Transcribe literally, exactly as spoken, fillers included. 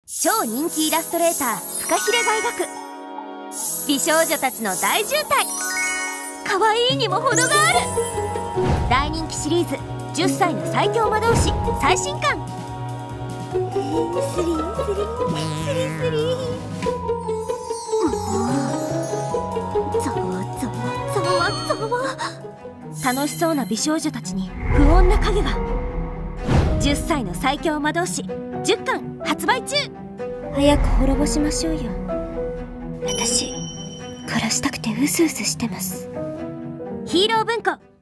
超人気イラストレーターフカヒレが描く美少女たちの大渋滞。可愛いにも程がある。大人気シリーズじゅっさいの最強魔導士最新刊。スリースリースリースリーざわざわざわざわ。楽しそうな美少女たちに不穏な影が。じゅっさいの最強魔導士じゅっかん発売中。早く滅ぼしましょうよ。私殺したくてうすうすしてます。ヒーロー文庫